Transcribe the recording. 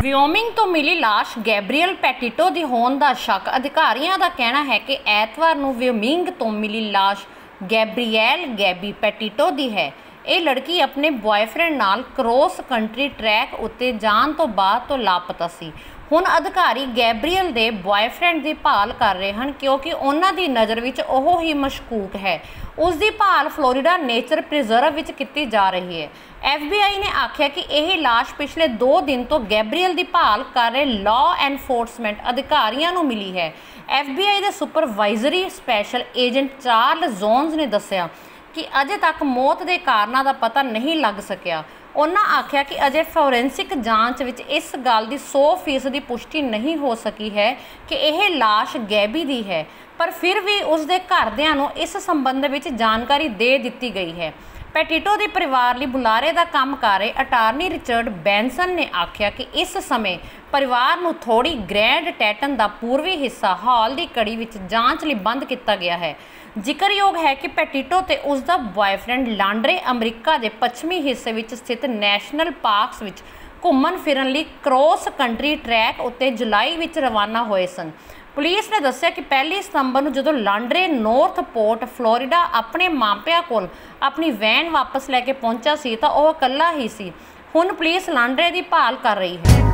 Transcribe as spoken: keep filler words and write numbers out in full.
ਵਿਓਮਿੰਗ ਤੋਂ ਮਿਲੀ ਲਾਸ਼ ਗੈਬਰੀਅਲ ਪੈਟਿਟੋ ਦੀ ਹੋਣ ਦਾ ਸ਼ੱਕ। ਅਧਿਕਾਰੀਆਂ ਦਾ ਕਹਿਣਾ ਹੈ ਕਿ ਐਤਵਾਰ ਨੂੰ ਵਿਓਮਿੰਗ ਤੋਂ ਮਿਲੀ ਲਾਸ਼ ਗੈਬਰੀਐਲ ਗੈਬੀ ਪੈਟਿਟੋ ਦੀ ਹੈ। ਇਹ ਲੜਕੀ ਆਪਣੇ ਬॉयਫ੍ਰੈਂਡ ਨਾਲ ਕ੍ਰੋਸ ਕੰਟਰੀ ਟਰੈਕ ਉੱਤੇ ਜਾਣ ਤੋਂ ਬਾਅਦ ਤੋਂ ਲਾਪਤਾ ਸੀ। ਹੁਣ ਅਧਿਕਾਰੀ ਗੈਬਰੀਅਲ ਦੇ ਬॉयਫ੍ਰੈਂਡ ਦੀ ਭਾਲ ਕਰ ਰਹੇ ਹਨ ਕਿਉਂਕਿ ਉਹਨਾਂ ਦੀ ਨਜ਼ਰ ਵਿੱਚ ਉਹ ਹੀ ਮਸ਼ਕੂਕ ਹੈ। ਉਸ ਦੀ ਭਾਲ ਫਲੋਰੀਡਾ ਨੇਚਰ ਪ੍ਰੀਜ਼ਰਵ ਵਿੱਚ ਕੀਤੀ ਜਾ ਰਹੀ ਹੈ। ਐਫ ਬੀ ਆਈ ਨੇ ਆਖਿਆ ਕਿ ਇਹ ਲਾਸ਼ ਪਿਛਲੇ ਦੋ ਦਿਨ ਤੋਂ ਗੈਬਰੀਅਲ ਦੀ ਭਾਲ ਕਰ ਰਹੇ ਲਾਅ ਐਨਫੋਰਸਮੈਂਟ ਅਧਿਕਾਰੀਆਂ ਨੂੰ ਮਿਲੀ ਹੈ। ਐਫ ਬੀ ਆਈ ਦੇ supervisory special agent Charles Jones ਨੇ ਦੱਸਿਆ ਕਿ ਅਜੇ ਤੱਕ ਮੌਤ ਦੇ ਕਾਰਨਾਂ ਦਾ ਪਤਾ ਨਹੀਂ ਲੱਗ ਸਕਿਆ। ਉਹਨਾਂ ਆਖਿਆ ਕਿ ਅਜੇ ਫੋਰੈਂਸਿਕ ਜਾਂਚ ਵਿੱਚ ਇਸ ਗੱਲ ਦੀ ਸੌ ਫੀਸਦੀ ਪੁਸ਼ਟੀ ਨਹੀਂ ਹੋ ਸਕੀ ਹੈ ਕਿ ਇਹ ਲਾਸ਼ ਗੈਬੀ ਦੀ ਹੈ, ਪਰ ਫਿਰ ਵੀ ਉਸ ਦੇ ਘਰਦਿਆਂ ਨੂੰ ਇਸ ਸੰਬੰਧ ਵਿੱਚ ਜਾਣਕਾਰੀ ਦੇ ਦਿੱਤੀ ਗਈ ਹੈ। ਪੈਟਿਟੋ ਦੇ ਪਰਿਵਾਰ ਲਈ ਬੁਲਾਰੇ ਦਾ ਕੰਮ ਕਰ ਰਹੇ ਅਟਾਰਨੀ ਰਿਚਰਡ ਬੈਂਸਨ ਨੇ ਆਖਿਆ ਕਿ ਇਸ ਸਮੇਂ ਪਰਿਵਾਰ ਨੂੰ ਥੋੜੀ ਗ੍ਰੈਂਡ ਟੈਟਨ ਦਾ ਪੂਰਬੀ ਹਿੱਸਾ ਹਾਲ ਦੀ ਕੜੀ ਵਿੱਚ ਜਾਂਚ ਲਈ ਬੰਦ ਕੀਤਾ ਗਿਆ ਹੈ। ਜ਼ਿਕਰਯੋਗ ਹੈ ਕਿ ਪੈਟਿਟੋ ਤੇ ਉਸ ਦਾ ਬॉयਫ੍ਰੈਂਡ ਲਾਂਡਰੇ ਅਮਰੀਕਾ ਦੇ ਪੱਛਮੀ ਹਿੱਸੇ ਵਿੱਚ ਸਥਿਤ ਨੈਸ਼ਨਲ ਪਾਰਕਸ ਵਿੱਚ ਘੁੰਮਣ ਫਿਰਨ ਲਈ ਕ੍ਰੋਸ ਕੰਟਰੀ ਟਰੈਕ ਉੱਤੇ ਜੁਲਾਈ ਵਿੱਚ ਰਵਾਨਾ ਹੋਏ ਸਨ। ਪੁਲਿਸ ਨੇ ਦੱਸਿਆ ਕਿ ਪਹਿਲੀ ਸਤੰਬਰ ਨੂੰ ਜਦੋਂ ਲਾਂਡਰੇ ਨੌਰਥ ਪੋਰਟ ਫਲੋਰੀਡਾ ਆਪਣੇ ਮਾਪਿਆਂ ਕੋਲ ਆਪਣੀ ਵੈਨ ਵਾਪਸ ਲੈ ਕੇ ਪਹੁੰਚਾ ਸੀ ਤਾਂ ਉਹ ਇਕੱਲਾ ਹੀ ਸੀ। ਹੁਣ ਪੁਲਿਸ ਲਾਂਡਰੇ ਦੀ ਭਾਲ ਕਰ ਰਹੀ ਹੈ।